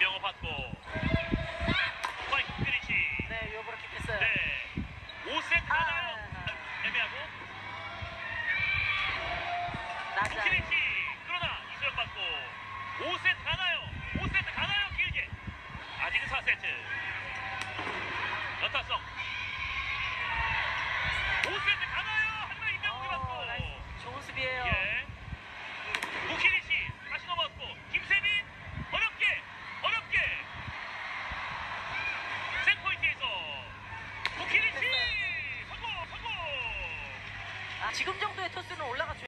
이병호 받고 스파이크 피니시. 네, 유효브로 킥했어요. 네. 5세트 하나요. 애매하고. 낮아요. 피니시. 그러나 이소영 받고 5세트 가나요? 5세트 가나요? 길게. 아직은 4세트. 연타성. 5세트 가나요? 하지만 이병욱이 받고. 좋은 수비예요. 예. 무키니시 다시 넘어왔고 김세민 어렵게 센포인트에서 무키니시 성공. 지금 정도의 토스는 올라가